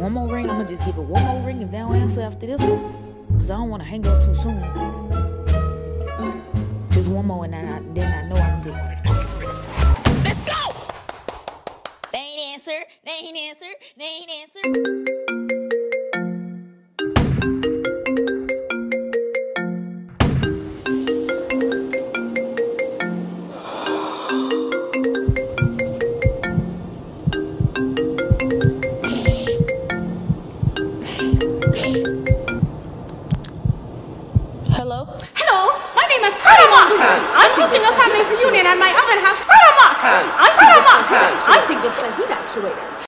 one more ring. I'm gonna just give it one more ring if they don't answer after this one, cause I don't want to hang up too soon. Just one more, and then I know I can pick one. Let's go. They ain't answer. They ain't answer. They ain't answer. Hello? Hello, my name is I'm hosting a family reunion at my oven house. I think it's a heat actuator.